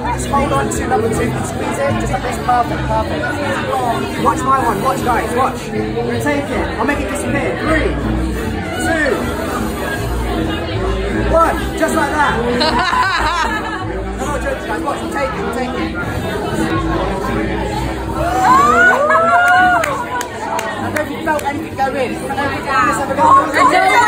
Just hold on to number 2, squeeze it, just like this, perfect, perfect. Watch my one, watch guys, watch. I'm gonna take it, I'll make it disappear. 3, 2, 1, just like that. I'm not joking guys, watch, I'm taking it, I don't know if you felt anything go in. I don't know if you felt this ever go in.